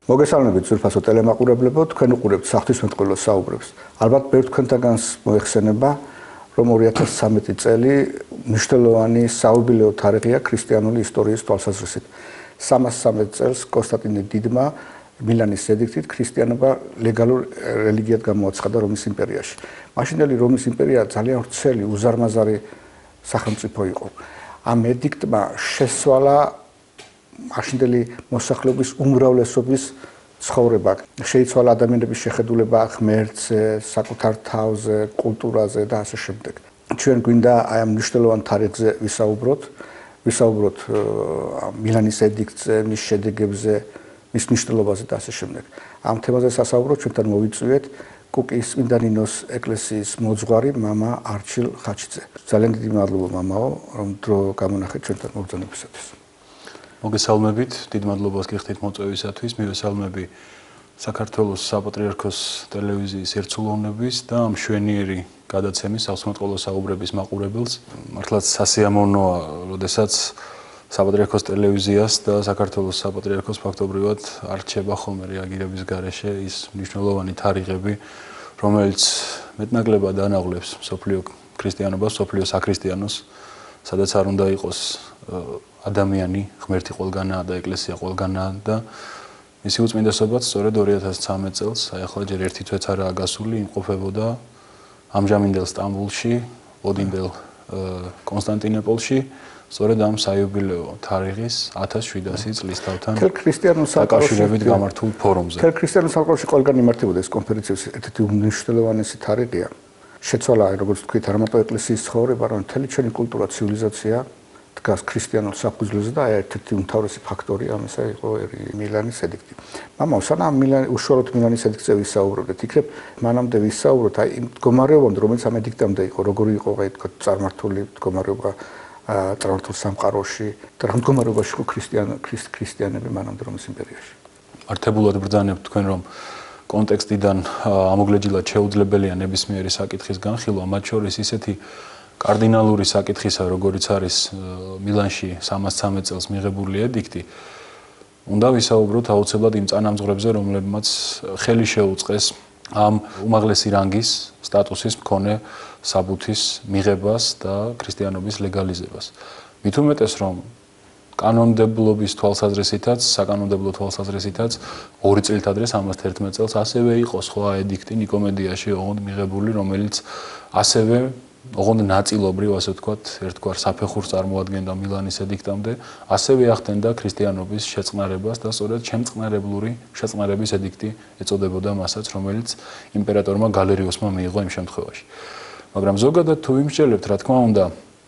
მოგესალმებით ძვირფასო ტელემაყურებლებო, თქვენ უყურებთ საღვთისმეტყველო საუბრებს. ალბათ ბევრ თქვენთაგანს მოეხსენება, რომ 2013 წელი მნიშვნელოვანი საიუბილეო თარიღია ქრისტიანული ისტორიის თვალსაზრისით. 313 წელს კონსტანტინე დიდმა მილანის ედიქტით ქრისტიანობა ლეგალურ რელიგიად გამოაცხადა რომის იმპერიაში. მაშინდელი რომის იმპერია ძალიან ვრცელი, უზარმაზარი სახელმწიფო იყო. ამ ედიქტმა შესვალა მაშინდელი მოსახლეობის უმრავლესობის ცხოვრება. შეიცვალა ადამიანების შეხედულება ღმერთზე, საკუთარ თავზე, კულტურაზე და ასე შემდეგ. ჩვენ გვინდა აი ამ მნიშვნელოვან თარიღზე ვისაუბროთ მილანის ედიქტზე, მის შედეგებზე, მის მნიშვნელობაზე და ასე შემდეგ. ამ თემაზე სასაუბროთ ჩვენთან მოვიწვიეთ კუკიის წმინდა ნინოს ეკლესიის მოძღვარი მამა არჩილ ხაჩიძე. ძალიან დიდი მადლობა მამაო, რომ დრო გამონახეთ ჩვენთან მობრძანებისათვის. მოგესალმებით, დიდ მადლობას გიხდით მოწვევისათვის. მივესალმები საქართველოს საპატრიარქოს ტელევიზიის ერთსულოვნების და მშვენიერი გადაცემის საღვთისმეტყველო საუბრების მაყურებელს. მართლაც სასიამოვნოა, როდესაც საპატრიარქოს ტელევიზიას და საქართველოს საპატრიარქოს ფაქტობრივად არ რჩება ხოლმე რეაგირების გარეშე ის მნიშვნელოვანი თარიღები, რომელიც მეტნაკლებად ანაღლებს მსოფლიო ქრისტიანობას, მსოფლიო საქრისტიანოს, სადაც არ უნდა იყოს ადამიანი, ღმერთი ყველგანაა და ეკლესია ყველგანაა და მისი უწმინდესობაც სწორედ 2013 წელს, აი ახლა ჯერ ერთი თვეც არაა გასული, იმყოფებოდა ამჟამინდელ სტამბოლში, ოდინდელ კონსტანტინოპოლში, სწორედ ამ საიუბილეო თარიღის 1700 წლისთავთან დაკავშირებით გამართულ ფორუმზე. მთელ ქრისტიანულ სამყაროში ყველგან იმართებოდა ეს კონფერენციის ერთ-ერთი უმნიშვნელოვანესი თარიღია. შეცვალა, როგორც თქვით, არა მარტო ეკლესიის ცხოვრება, არამედ მთელი ჩვენი კულტურა, ცივილიზაცია დგას ქრისტიანულ საფუძველზე და ერთ-ერთი უმთავრესი ფაქტორი ამისა იყო მილანის ედიქტი. მამაო, სანამ უშუალოდ მილანის ედიქტზე ვისაუბრებდეთ, იქნებ მანამდე ვისაუბროთ აი იმ მდგომარეობამდე, რომელიც ამ ედიქტამდე იყო, როგორი იყო აი თქვა წარმართული მდგომარეობა წარმართულ სამყაროში და რა მდგომარეობაში იყო ქრისტიანები მანამდე რომის იმპერიაში. მართებულად ბრძანებთ თქვენ, რომ კონტექსტიდან ამოგლეჯილად შეუძლებელია ნებისმიერი საკითხის განხილვა, მათ შორის ისეთი კარდინალური საკითხისა, როგორიც არის მილანში 313 წელს მიღებული ედიქტი, უნდა ვისაუბროთ აუცილებლად იმ წანამძღვრებზე, რომლებმაც ხელი შეუწყეს ამ უმაღლესი რანგის სტატუსის მქონე საბუთის მიღებას და ქრისტიანობის ლეგალიზებას. მით უმეტეს, რომ კანონმდებლობის თვალსაზრისითაც, საკანონმდებლო თვალსაზრისითაც 2 წლით ადრე 311 წელს ასევე იყო სხვა ედიქტი ნიკომედიაში ოღონდ მიღებული, რომელიც ასევე ოღონდ ნაწილობრივ, ასე ვთქვათ, ერთგვარ საფეხურს წარმოადგენდა მილანის ედიქტამდე, ასევე ახდენდა ქრისტიანობის შეწყნარებას და სწორედ შემწყნარებლური შეწყნარების ედიქტი ეწოდებოდა მასაც, რომელიც იმპერატორმა გალერიოსმა მიიღო იმ შემთხვევაში. მაგრამ ზოგადად თუ ვიმსჯელებთ, რა თქმა უნდა,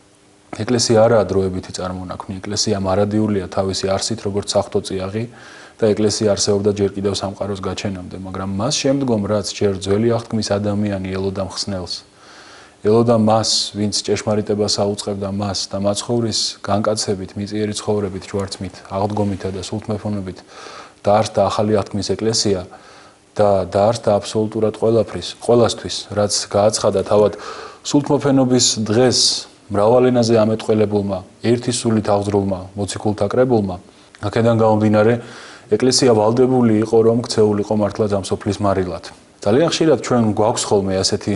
ეკლესია არაა დროებითი წარმონაქმნი, ეკლესია მარადიულია თავისი არსით, როგორც საღვთო წიაღი და ეკლესია არსებობდა ჯერ კიდევ სამყაროს გაჩენამდე, მაგრამ მას შემდგომ, რაც ჯერ ძველი აღთქმის ადამიანი ელოდა მხსნელს, ელოდა მას, ვინც ჭეშმარიტებას აუწყებდა მას და მაცხოვრის განკაცებით, მიწიერი ცხოვრებით, ჯვარცმით, აღდგომითა და სულთმეფოვნებით დაარსდა ახალი აღთქმის ეკლესია და დაარსდა აბსოლუტურად ყველასთვის, რაც გააცხადა თავად სულთმეფოვნების დღეს მრავალ ენაზე ამეტყველებულმა, ერთი სულით აღძრულმა, მოციქულთა კრებულმა, აქედან გამომდინარე, ეკლესია ვალდებული იყო, რომ ქცეულიყო მართლაც ამ სოფლის მარილად. ძალიან ხშირად ჩვენ გვაქვს ხოლმე ასეთი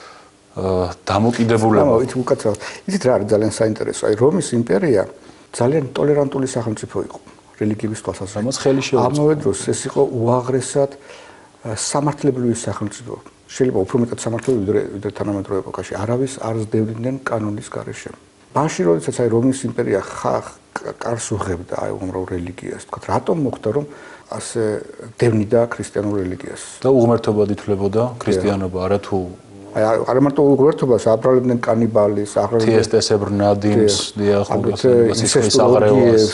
დამოკიდებულება. იცით უკაცრავად. იცით რა არის ძალიან საინტერესო. აი რომის იმპერია ძალიან ტოლერანტული სახელმწიფო იყო რელიგიების თვალსაზრისით. ამას ხელი შეუწყო. ამავე დროს ეს იყო უაღრესად სამართლებრივი სახელმწიფო. შეიძლება უფრო მეტად სამართლებრივი ვიდრე თანამედროვე ეპოქაში. არავის არ ზრდებდნენ კანონის გარეშე. მაშინ როდესაც აი რომის იმპერია კარს უღებდა აი უამრავ რელიგიას, თქვა რატომ მოხდა რომ ასე დევნიდა ქრისტიანულ რელიგიას და უღმერთობად ითვლებოდა ქრისტიანობა, არა თუ არა მარტო უღმერთობას აბრალებდნენ კანიბალის, აბრალებდნენ თიესტესებრ ნადიმს, სისხლის აღრევას.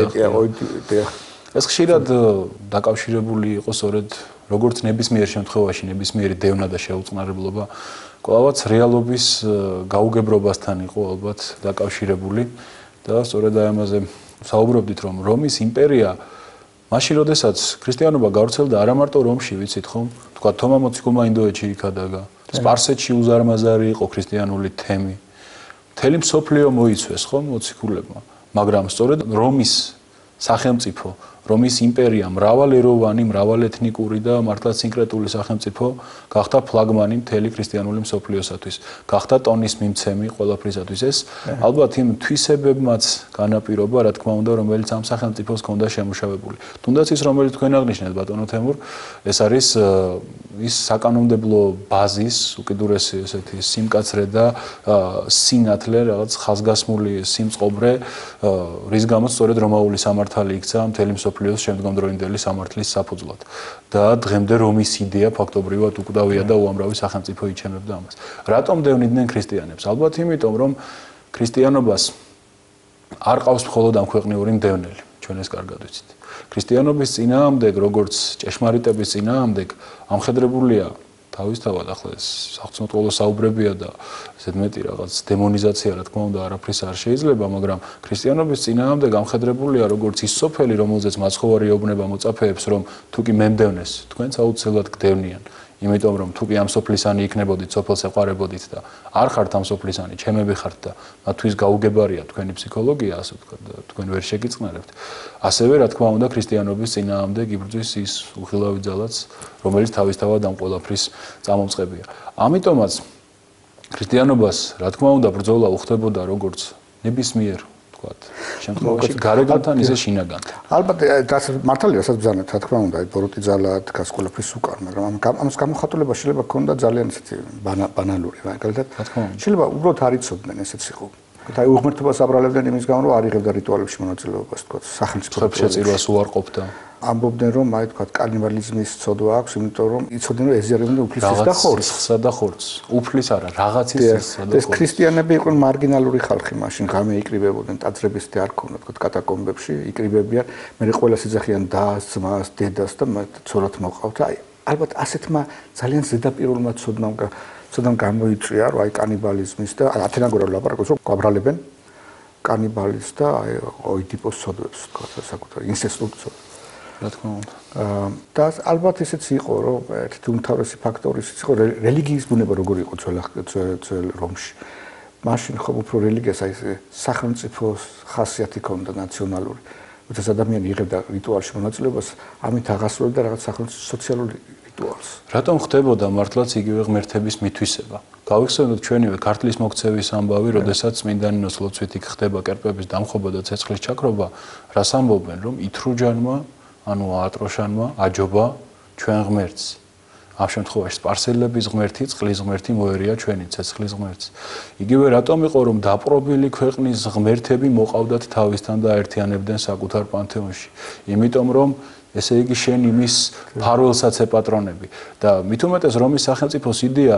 ეს ხშირად დაკავშირებული იყო სწორედ როგორც ნებისმიერ შემთხვევაში ნებისმიერი დევნა და შეუწყნარებლობა, კვლავაც რეალობის გაუგებრობასთან იყო ალბათ დაკავშირებული და სწორედ აი ამაზე საუბრობდით, რომ რომის იმპერია მაშინ როდესაც ქრისტიანობა გავრცელდა არა მარტო რომში, ვიცით ხომ, თქვა თომა მოციქულმა ინდოეთში იქადაგა, სპარსეთში უზარმაზარი იყო ქრისტიანული თემი. მთელი მსოფლიო მოიცვეს ხომ მოციქულებმა, მაგრამ სწორედ რომის სახელმწიფო რომის იმპერია მრავალეროვანი, მრავალეთნიკური და მართლაც სინკრეტული სახელმწიფო გახდა ფლაგმანი მთელი ქრისტიანული მსოფლიოსათვის. გახდა ტონის მიმცემი ყველაფრისათვის. ეს ალბათ იმ თვისებებმაც განაპირობა, რა თქმა უნდა, რომელიც ამ სახელმწიფოს ჰქონდა შემუშავებული. თუნდაც ის, რომელიც თქვენ აღნიშნეთ, ბატონო თემურ, ეს არის ის საკანონმდებლო ბაზის უკიდურესი ესეთი სიმკაცრე და სინათლე, რაღაც ხაზგასმული სიმწყობრე, რის გამოც სწორედ რომაული სამართალი იქცა მთელი მსოფლიოს შემდგომდროინდელი სამართლის საფუძვლად. და დღემდე რომის იდეა ფაქტობრივად უკვდავია და უამრავი სახელმწიფო იჩემებდა ამას. რატომ დევნიდნენ ქრისტიანებს? ალბათ იმიტომ, რომ ქრისტიანობას არ ყავს მხოლოდ ამ ქვეყნიური მდევნელი, ჩვენ ეს კარგად ვიცით. ქრისტიანობის წინააღმდეგ, როგორც ჭეშმარიტების წინააღმდეგ, ამხედრებულია თავისთავად ახლა ეს სახელმწიფო საუბრებია და ესეთ მეტი რაღაც დემონიზაცია, რა თქმა უნდა, არაფრის არ შეიძლება, მაგრამ ქრისტიანობის წინააღმდეგ ამხედრებულია როგორც ის სოფელი, რომელზეც მაცხოვარი ეუბნება მოწაფეებს, რომ თუ კი მემდევნეს, თქვენც აუცილებლად გდევნიან. იმიტომ რომ თუ კი ამ სოფლისანი იქნებოდით, სოფელს ეყარებოდით და არ ხართ ამ სოფლისანი, ჩემები ხართ და მათთვის გაუგებარია თქვენი ფსიქოლოგია, ასე ვთქვათ, და თქვენ ვერ შეგიწყნარებთ. ასევე, რა თქმა უნდა, ქრისტიანობის წინააღმდეგ იბრძვის ის უხილავი ძალაც, რომელიც თავისთავად ამ ყველაფრის წამომწყებია. ამიტომაც ქრისტიანობას, რა თქმა უნდა, ბრძოლა უხდებოდა როგორც ნებისმიერ შემთხვევაში გარეგანთან ისე შინაგანთან. ალბათ das მართალია, რასაც ბრძანებთ, რა თქმა უნდა, ბოროტი ძალა დგას ყველაფრის უკან, მაგრამ ამას გამოხატულება შეიძლება ქონდა ძალიან ისეთი ბანალური, მაგალითად. შეიძლება უბრალოდ არ იცოდნენ ესეც იყო. და უღმრთობას აბრალებდნენ იმის გამო, რომ არ იღებდა რიტუალებში მონაწილეობას, თქვა, სახელმწიფო შეწირვას უარყოფდა. ამბობდნენ, რომ აი თქვა, კანიბალიზმის ცოდვა აქვს, იმიტომ რომ იცოდნენ, რომ ეზიარებდნენ უფლისის და ხორცს. სისხლსა და ხორცს. უფლის არა, რაღაცის სისხლსა და ხორცს. ეს ქრისტიანები იყვნენ მარგინალური ხალხი, მაშინ ღამე იკრიბებოდნენ, ტაძრების და არ ქონდათ, თქვა, კატაკომბებში იკრიბებიან, მე ყველას იძახიან დას, ძმას, დედას და ცოლად მოყავთ. აი, ალბათ ასეთმა ძალიან ზედაპირულმა ცოდნამ გამოიწვია, რომ აი კანიბალიზმის და ათენაგორა ლაპარაკობს, რომ გვაბრალებენ კანიბალიზმს და აი ოიდიპოს ცოდვებს, თქვა, საკუთარ ინსესტურ ცოდვებს. რა თქმა უნდა. და ალბათ ისეც იყო, რომ ერთი უმთავრესი ფაქტორი ისეც იყო რელიგიის ბუნება როგორი იყო ძველ რომში. მაშინ ხომ უფრო რელიგიას აი სახელმწიფოს ხასიათი ჰქონდა ნაციონალური. როდესაც ადამიანი იღებდა რიტუალში მონაწილეობას, ამით აღასრულებდა რაღაც სახელმწიფო სოციალური რიტუალს. რატომ ხდებოდა მართლაც იგივე ღმერთების მითვისება? გავიხსენოთ ჩვენივე ქართლის მოქცევის ამბავი, როდესაც წმინდანინოს ლოცვით იქ ხდება კერპების დამხობა და ცეცხლის ჩაქრობა, რას ამბობენ, რომ ითრუჯანმა ანუ აატროშანმა აჯობა ჩვენ ღმერთს. ამ შემთხვევაში სპარსელების ღმერთი, წყლის ღმერთი მოერია ჩვენი ცეცხლის ღმერთს. იგივე რატომ იყო რომ დაპყრობილი ქვეყნის ღმერთები მოყავდათ თავისთან და აერთიანებდნენ საკუთარ პანთეონში? იმიტომ რომ ესე იგი შენ იმის ფარველსაც ეპატრონები და მით უმეტეს რომის სახელმწიფოს იდეა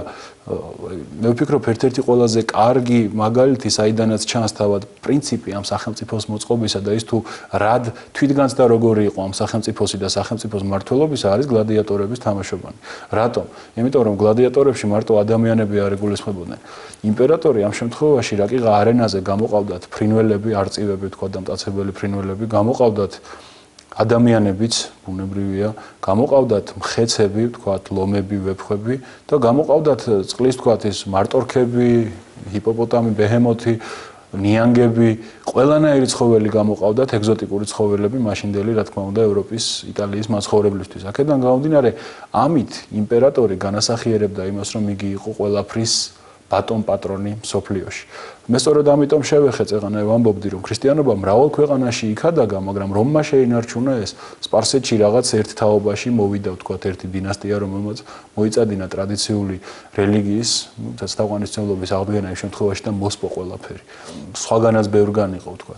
მე ვფიქრობ ერთ-ერთი ყველაზე კარგი მაგალითი საიდანაც ჩანს თავად პრინციპი ამ სახელმწიფოს მოწყობისა და ის თუ რად თვითგანცდა როგორი იყო ამ სახელმწიფოსი და სახელმწიფოს მმართველობისა არის გლადიატორების თამაშობანი. რატომ? იმიტომ რომ გლადიატორებში მარტო ადამიანები არ იგულისხმებოდნენ. იმპერატორი ამ შემთხვევაში რაკიღა არენაზე გამოყავდათ ფრინველები, არწივები თქვა და მტაცებელი ფრინველები, გამოყავდათ ადამიანებიც ბუნებრივია, გამოყავდათ მხეცები, თქვათ, ლომები, ვეფხვები და გამოყავდათ წყლის თქვათ ის მარტორქები, ჰიპოპოტამი, ბეჰემოთი, ნიანგები, ყველანაირი ცხოველი გამოყავდათ, ეგზოტიკური ცხოველები, მაშინდელი, რა თქმა უნდა, ევროპის, იტალიის მაცხოვრებლისთვის. აქედან გამომდინარე, ამით იმპერატორი განასახიერებდა იმას, რომ იგი იყო ყველაფრის ბატონ პატრონი მსოფლიოში. მე სწორედ ამიტომ შევეხე წეღანავ ამბობდი რომ ქრისტიანობა მრავალ ქვეყანაში იქადაგა, მაგრამ რომმა შეინარჩუნა ეს სპარსეთში რაღაც ერთ თაობაში მოვიდა ვთქვათ ერთი დინასტია, რომელმაც მოიწადინა ტრადიციული რელიგიის, ცეცხლთაყვანისმცემლობის აღდგენა იმ შემთხვევაში და მოსპო ყველაფერი. სხვაგანაც ბევრგან იყო ვთქვათ.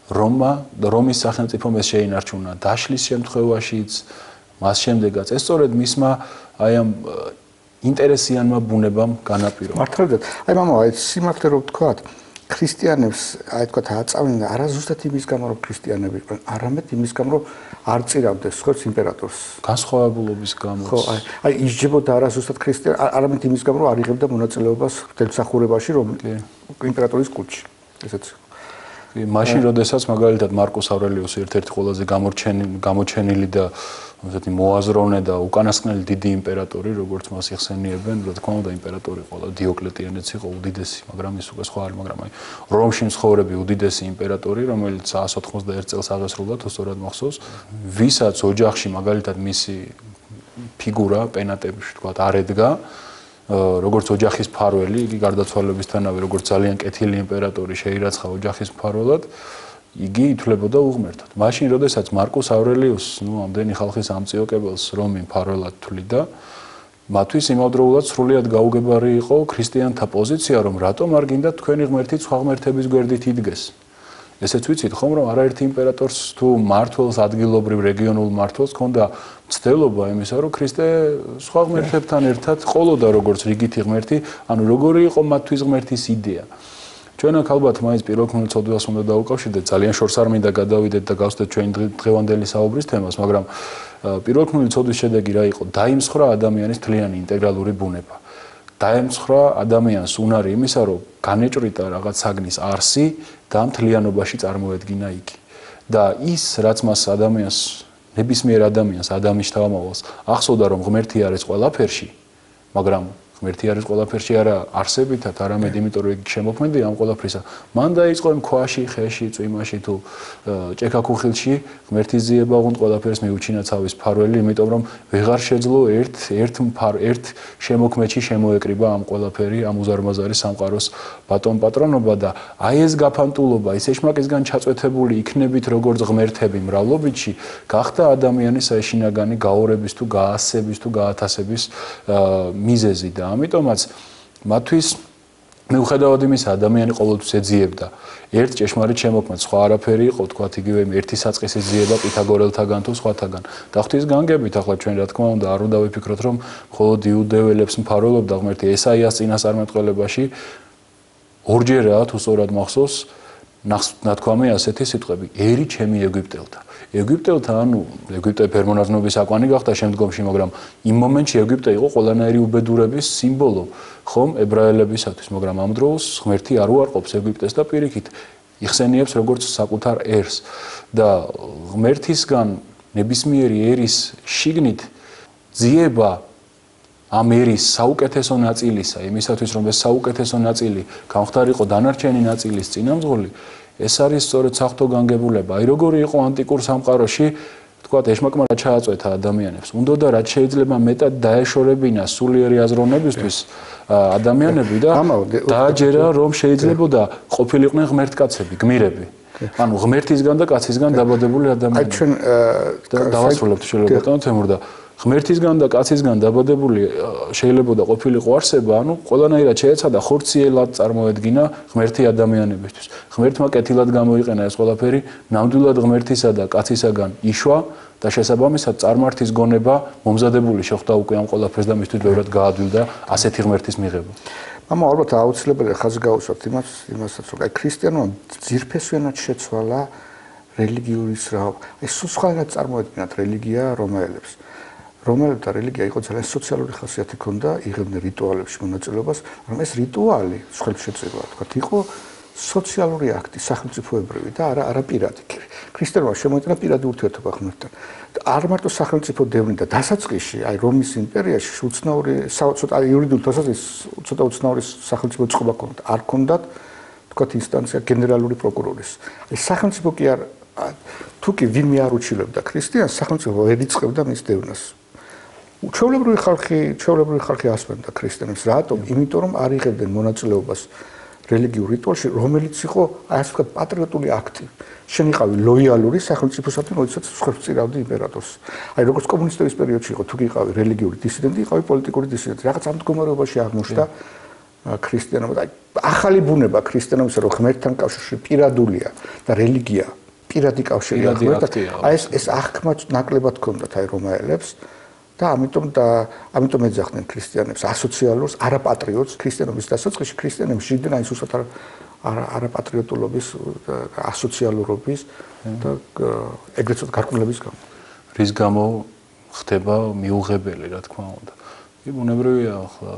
რომის სახელმწიფომ ეს შეინარჩუნა დაშლის შემთხვევაშიც, მას შემდეგაც ეს სწორედ მისმა აი ამ ინტერესიანმა ბუნებამ განაპირობა. მართლაც, აი მამა, აი სიმართლე რომ ვთქვათ, ქრისტიანებს, აი ვთქვათ, აწავდნენ არა ზუსტად იმის გამო, რომ ქრისტიანები იყვნენ, არამედ იმის გამო, რომ არ წირავდნენ ხორცს იმპერატორს. განსხვავებულობის გამო. ხო, აი ისჯებოდა არა ზუსტად ქრისტიანი, არამედ იმის გამო, რომ არ იღებდა მონაწილეობას ღვთისმსახურებაში, რომ იმპერატორის კულტში. ესეც მაშინ, როდესაც მაგალითად მარკუს ავრელიუსი ერთ-ერთი ყველაზე გამოჩენილი და ესეთი მოაზროვნე და უკანასკნელი დიდი იმპერატორი, როგორც მას იხსენიებენ, რა თქმა უნდა, იმპერატორი ყოლა დიოკლეტიანეც იყო უდიდესი, მაგრამ ის უკვე სხვა არის, მაგრამ აი რომში მცხოვრები უდიდესი იმპერატორი, რომელიც 191 წელს აღესრულა, თუ სწორად მახსოვს, ვისაც ოჯახში მაგალითად მისი ფიგურა პენატებში თქვა არ ედგა, როგორც ოჯახის მფარველი, იგი გარდაცვალებისთანავე როგორც ძალიან კეთილი იმპერატორი შეირაცხა ოჯახის მფარველად, იგი ითვლებოდა უღმერთად. მაშინ, როდესაც მარკუს ავრელიუსს, ამდენი ხალხის ამწიოკებელს რომი მფარველად თვლიდა, მათთვის იმავდროულად სრულიად გაუგებარი იყო ქრისტიანთა პოზიცია, რომ რატომ არ გინდა თქვენი ღმერთი სხვა ღმერთების გვერდით იდგეს. ესეც ვიცით ხომ, რომ არაერთი იმპერატორს თუ მმართველს, ადგილობრივ რეგიონულ მმართველს ჰქონდა მცდელობა იმისა, რომ ქრისტე სხვა ღმერთებთან ერთად ყოლოდა როგორც რიგითი ღმერთი, ანუ როგორი იყო მათთვის ღმერთის იდეა. ჩვენ აქ ალბათ მაინც პირველქმნილ ცოდვას უნდა დაუკავშირდეთ, ძალიან შორს არ მინდა გადავიდეთ და გავხსნათ ჩვენი დღევანდელი საუბრის თემას, მაგრამ პირველქმნილი ცოდვის შედეგი რა იყო? დაიმსხრა ადამიანის მთლიანი ინტეგრალური ბუნება. დაემსხრა ადამიანს უნარი იმისა, რომ განეჭრიტა რაღაც საგნის არსი და მთლიანობაში წარმოედგინა იგი. და ის, რაც მას ადამიანს, ნებისმიერ ადამიანს, ადამიანის თავმოყრალს ახსოვდა, რომ ღმერთი არის ყველაფერში, მაგრამ ღმერთი არის ყველაფერში არა არსებითად, არამედ იმიტომ, რომ იგი შემოქმედია ამ ყველაფრისა. მან დაიწყო იმ ქვაში, ხეში, წვიმაში თუ ჭექაქუხილში ღმერთის ძიება უღუნდ ყველაფერს მიუჩინა თავის მფარველი, იმიტომ რომ ვეღარ შეძლო ერთ შემოქმედში შემოეკრიბა ამ ყველაფერი, ამ უზარმაზარი სამყაროს ბატონ პატრონობა და აი ეს გაფანტულობა, ის ეშმაკისგან ჩაწვეთებული იქნებით როგორც ღმერთები მრავლობითში, გახდა ადამიანის საეშინაგანი გაორების თუ გაასების თუ გაათასების მიზეზი და ამიტომაც მათთვის მიუხედავად იმისა, ადამიანი ყოველთვის ეძიებდა ერთ ჭეშმარიტ შემოქმედს, სხვა არაფერი იყო, თქვათ იგივე ერთი საწყისი ძიება პითაგორელთაგან თუ სხვათაგან. და ღვთისგანგებით ახლა ჩვენ რა თქმა უნდა არ უნდა ვიფიქროთ, რომ მხოლოდ იუდეველებს მფარველობდა ღმერთი. ესაიას წინასწარმეტყველებაში ორჯერაა თუ სწორად მახსოვს ნათქვამი ასეთი სიტყვები: ერი ჩემი ეგვიპტელთა. ეგვიპტელთა, ანუ ეგვიპტე ფერმონაზნობის აკვანი გახდა შემდგომში, მაგრამ იმ მომენტში ეგვიპტე იყო ყველანაირი უბედურების სიმბოლო, ხომ, ებრაელებისათვის, მაგრამ ამ დროს ღმერთი არ უარყოფს ეგვიპტეს და პირიქით იხსენიებს როგორც საკუთარ ერს და ღმერთისგან ნებისმიერი ერის შიგნით ძიება ამ ერის საუკეთესო ნაწილისა, იმისათვის რომ ეს საუკეთესო ნაწილი გამხდარიყო დანარჩენი ნაწილის წინამძღოლი, ეს არის სწორედ საღვთო განგებულება. აი როგორი იყო ანტიკურ სამყაროში, თქვათ, ეშმაკმა რა ჩააწვეთა ადამიანებს. უნდოდა რაც შეიძლება მეტად დაეშორებინა სულიერი აზროვნებისთვის ადამიანები და დააჯერა რომ შეიძლებოდა ყოფილიყვნენ ღმერთკაცები, გმირები. ანუ ღმერთისგან და კაცისგან დაბადებული ადამიანები. აი ჩვენ დავასრულებთ შეიძლება ბატონო თემურ და ღმერთისგან და კაცისგან დაბადებული შეიძლება და ყოფილიყო არსება, ანუ ყველანაირად შეეცადა ხორციელად წარმოედგინა ღმერთი ადამიანებისთვის. ღმერთმა კეთილად გამოიყენა ეს ყველაფერი, ნამდვილად ღმერთისა და კაცისაგან იშვა და შესაბამისად წარმართის გონება მომზადებული შეხვდა უკვე ამ ყველაფერს და მისთვის ბევრად გაადვილდა ასეთი ღმერთის მიღება. მამა ალბათ აუცილებელია ხაზი გავუსვათ იმასაც, რომ აი ქრისტიანობა ძირფესვიანად შეცვალა რელიგიური სრაობა. აი სხვანაირად წარმოედგინათ რელიგია რომაელებს. რომელთა რელიგია იყო ძალიან სოციალური ხასიათი ჰქონდა, იღებდნენ რიტუალებში მონაწილეობას, მაგრამ ეს რიტუალი, ხელშეწირვა, თქვათ, იყო სოციალური აქტი, სახელმწიფოებრივი და არა პირადი. ქრისტიანობა შემოიტანა პირადი ურთიერთობა ღმერთთან. არ მარტო სახელმწიფო დევნიდა დასაწყისში, აი რომის იმპერიაში უცნაური, ცოტა იურიდიული თვალსაზრისით ცოტა უცნაური სახელმწიფო წყობა ჰქონდა. არ ჰქონდათ, თქვათ, ინსტანცია გენერალური პროკურორის. აი სახელმწიფო კი არ თუ კი ვინმე არ უჩილებდა ქრისტიანს, სახელმწიფო ვერ იწყებდა მის დევნას. ჩვეულებრივი ხალხი ასვენდა ქრისტიანებს. რატომ? იმიტომ რომ არ იღებდნენ მონაწილეობას რელიგიურ რიტუალში, რომელიც იყო აი ასე ვთქვათ პატრიოტული აქტი. შენ იყავი ლოიალური სახელმწიფოსადმი, როდესაც შეხვწირავდი იმპერატორს. აი როგორც კომუნისტების პერიოდში იყო, თუ კი იყავი რელიგიური დისიდენტი, იყავი პოლიტიკური დისიდენტი. რაღაც ამ მდგომარეობაში აღმოჩნდა ქრისტიანობა. აი ახალი ბუნება ქრისტიანობისა, რომ ღმერთთან კავშირში პირადულია და რელიგია პირადი კავშირია ღმერთთან. აი ეს აღქმა ნაკლებად ჰქონდათ აი რომაელებს. და ამიტომ ეძახდნენ ქრისტიანებს ასოციალურს, არაპატრიოტს, ქრისტიანობის დასაწყისში ქრისტიანები შეგდნენ აი სუსტად არაპატრიოტულობის, ასოციალურობის და ეგრეთ წოდებული გარყვნილების გამო. რის გამო ხდება მიუღებელი, რა თქმა უნდა. კი, ბუნებრივია, ახლა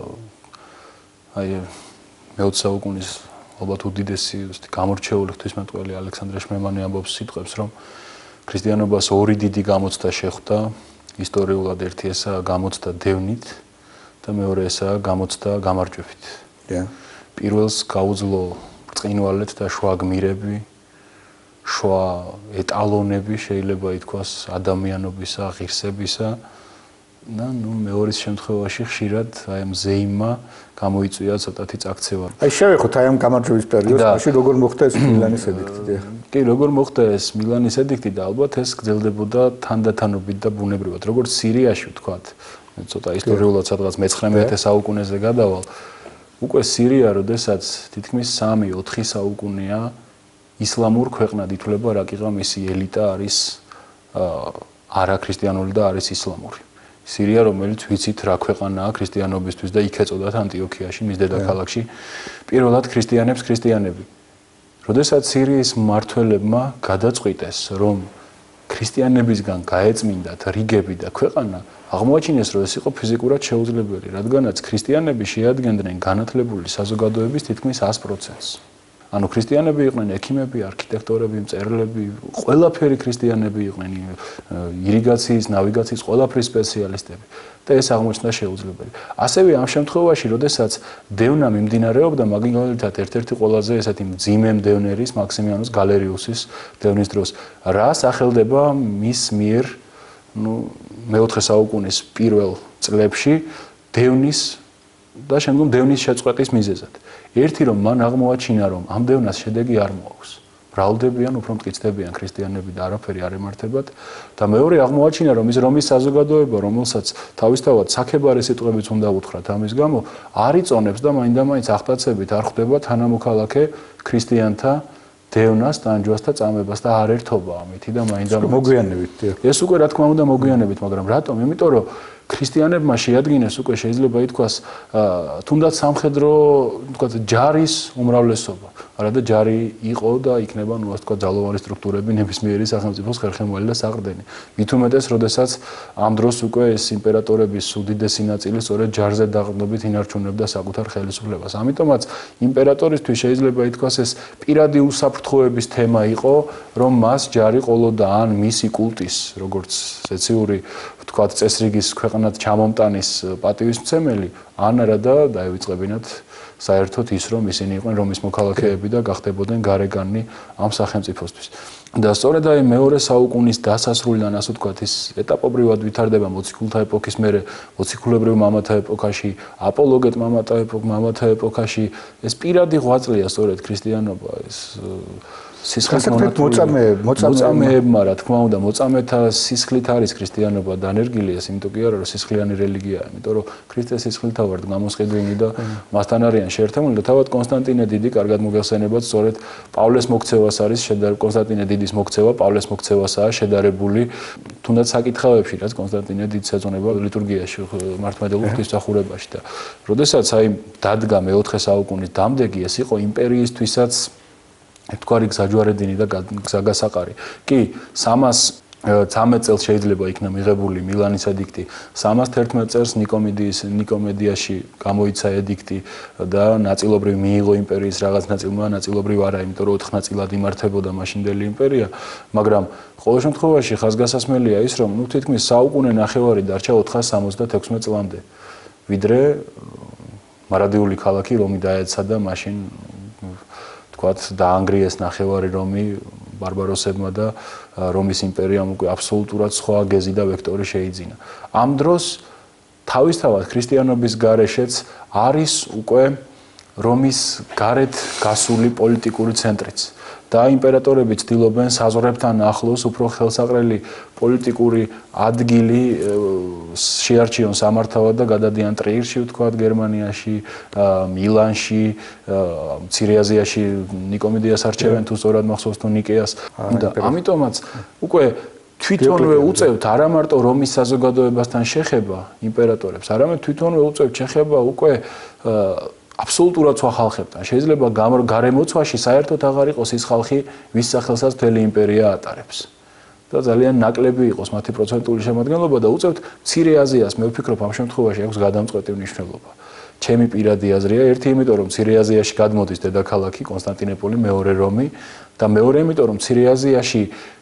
აი მე-20 საუკუნის ალბათ უდიდესი გამორჩეული ღვთისმეტყველი ალექსანდრე შმემანი ამბობს სიტყვებს, რომ ქრისტიანობას ორი დიდი გამოცდა შეხვდა. ისტორიულად ერთი ესაა გამოცდა დევნით და მეორე ესაა გამოცდა გამარჯვებით. პირველს გაუძლო ბრწყინვალეთ და შუა გმირები, შუა ეტალონები შეიძლება ითქვას ადამიანობისა, ღირსებისა და მეორის შემთხვევაში ხშირად აი ამ ზეიმმა გამოიწვია ცოტათი წაქცევა. აი შევეხოთ აი ამ გამარჯვების პერიოდს, მაშინ როგორ მოხდა ეს მილანის ედიქტი? კი, როგორ მოხდა ეს მილანის ედიქტი და ალბათ ეს გრძელდებოდა თანდათანობით და ბუნებრივად. როგორც სირიაში ვთქვათ, ცოტა ისტორიულად სადღაც მე-19 საუკუნეზე გადავალ. უკვე სირია, როდესაც თითქმის 3-4 საუკუნეა ისლამურ ქვეყნად ითვლება, რაკიღა მისი ელიტა არის არაქრისტიანული და არის ისლამური. სირია, რომელიც ვიცით რა ქვეყანაა ქრისტიანობისთვის და იქ ეწოდათ ანტიოქიაში, მის დედაქალაქში, პირველად ქრისტიანებს ქრისტიანები. როდესაც სირიის მმართველებმა გადაწყვიტეს, რომ ქრისტიანებისგან გაეწმინდათ რიგები და ქვეყანა, აღმოაჩინეს, რომ ეს იყო ფიზიკურად შეუძლებელი, რადგანაც ქრისტიანები შეადგენდნენ განათლებული საზოგადოების თითქმის 100%-ს. ანუ ქრისტიანები იყვნენ ექიმები, არქიტექტორები, მწერლები, ყველაფერი ქრისტიანები იყვნენ, ირიგაციის, ნავიგაციის, ყველაფრის სპეციალისტები და ეს აღმოჩნდა შეუძლებელი. ასევე ამ შემთხვევაში, როდესაც დევნა მიმდინარეობდა, მაგალითად, ერთ-ერთი ყველაზე ესეთი მძიმე მდევნერის, მაქსიმიანუს გალერიუსის დევნის დროს, რა სახელდება მის მიერ, მე-4 საუკუნის პირველ წლებში დევნის და შემდგომ დევნის შეწყვეტის მიზეზად. ერთი რომ მან აღმოაჩინა, რომ ამ დევნას შედეგი არ მოაქვს. ბრალდებიან, უფრო მტკიცდებიან ქრისტიანები და არაფერი არ ემართებათ და მეორე აღმოაჩინა, რომ ის რომის საზოგადოება, რომელსაც თავისთავად საქებარე სიტყვებიც უნდა უთხრათ ამის გამო, არ იწონებს და მაინდა-მაინც აღტაცებით არ ხვდება თანამოქალაქე ქრისტიანთა დევნას, ტანჯვას და წამებას და არ ერთობა ამითი და მაინდა-მაინც მოგვიანებით. ეს უკვე რა თქმა უნდა მოგვიანებით, მაგრამ რატომ? იმიტომ რომ ქრისტიანებმა შეადგინეს უკვე შეიძლება ითქვას თუნდაც სამხედრო თქვათ ჯარის უმრავლესობა. არადა ჯარი იყო და იქნება ნუ ასე თქვათ ძალოვანი სტრუქტურები ნებისმიერი სახელმწიფოს ხერხემალი და საყრდენი. მით უმეტეს, როდესაც ამ დროს უკვე ეს იმპერატორების უდიდესი ნაწილი სწორედ ჯარზე დაყრდნობით ინარჩუნებდა საკუთარ ხელისუფლებას. ამიტომაც იმპერატორისთვის შეიძლება ითქვას ეს პირადი უსაფრთხოების თემა იყო, რომ მას ჯარი ყოლოდა ან მისი კულტის, როგორც სეციური თქვათ წესრიგის ქვეყნად ჩამომტანის პატივისმცემელი, ან არადა დაივიწყებინათ საერთოდ ის, რომ ისინი იყვნენ რომის მოქალაქეები და გახდებოდნენ გარეგანი ამ სახელმწიფოსთვის. და სწორედ აი მეორე საუკუნის დასასრულიდან, ასე ვთქვათ, ის ეტაპობრივად ვითარდება მოციქულთა ეპოქის მერე, მოციქულებრივ მამათა ეპოქაში, აპოლოგეტ მამათა ეპოქაში, ეს პირადი ღვაწლია სწორედ ქრისტიანობა, ეს სისხლის მოწამეებმა, რა თქმა უნდა, მოწამეთა სისხლით არის ქრისტიანობა დანერგილი, ეს იმიტომ კი არა, რომ სისხლიანი რელიგიაა, იმიტომ რომ ქრისტეს სისხლით ვართ გამოსყიდვინი და მასთან არიან შეერთებული და თავად კონსტანტინე დიდი კარგად მოგეხსენებათ, სწორედ პავლეს მოქცევას არის კონსტანტინე დიდის მოქცევა, პავლეს მოქცევასაა შედარებული, თუნდაც საკითხავებში, რაც კონსტანტინე დიდს ეძღვნება ლიტურგიაში, მართლმადიდებლურ ღვთისმსახურებაში და როდესაც აი დადგა მე-4 საუკუნის დამდეგი, ეს იყო იმპერიისთვისაც ერთგვარი გზაჯვარედინი და გზაგასაყარი. კი, 313 წელს შეიძლება იქნა მიღებული მილანის ედიქტი, 311 წელს ნიკომედიაში გამოიცა ედიქტი და ნაწილობრივ მიიღო იმპერიის რაღაც ნაწილმა, ნაწილობრივ არა, იმიტომ რომ 4 ნაწილად იმართებოდა მაშინდელი იმპერია, მაგრამ ყოველ შემთხვევაში ხაზგასასმელია ის, რომ თითქმის საუკუნე ნახევარი დარჩა 476 წლამდე, ვიდრე მარადიული ქალაქი რომი დაეცა და მაშინ თქვათ დაანგრიეს ნახევარი რომი ბარბაროსებმა და რომის იმპერიამ უკვე აბსოლუტურად სხვა გეზი და ვექტორი შეიძინა. ამ დროს თავისთავად ქრისტიანობის გარეშეც არის უკვე რომის გარეთ გასული პოლიტიკური ცენტრიც. და იმპერატორები ცდილობენ საზღვრებთან ახლოს უფრო ხელსაყრელი პოლიტიკური ადგილი შეარჩიონ სამართავად და გადადიან ტრირში, ვთქვათ, გერმანიაში, მილანში, მცირე აზიაში ნიკომედიას არჩევენ თუ სწორად მახსოვს თუ ნიკეას. და ამიტომაც უკვე თვითონვე უწევთ არა მარტო რომის საზოგადოებასთან შეხება იმპერატორებს, არამედ თვითონვე უწევთ შეხება უკვე აბსოლუტურად სხვა ხალხებთან. შეიძლება გარემოცვაში საერთოდ აღარ იყოს ის ხალხი, ვის სახელსაც მთელი იმპერია ატარებს. და ძალიან ნაკლები იყოს მათი პროცენტული შემადგენლობა და უწევთ მცირე აზიას, მე ვფიქრობ ამ შემთხვევაში აქვს გადამწყვეტი მნიშვნელობა. ჩემი პირადი აზრია, ერთი იმიტომ რომ მცირე აზიაში გადმოდის დედაქალაქი კონსტანტინოპოლი, მეორე რომი და მეორე იმიტომ რომ მცირე აზიაში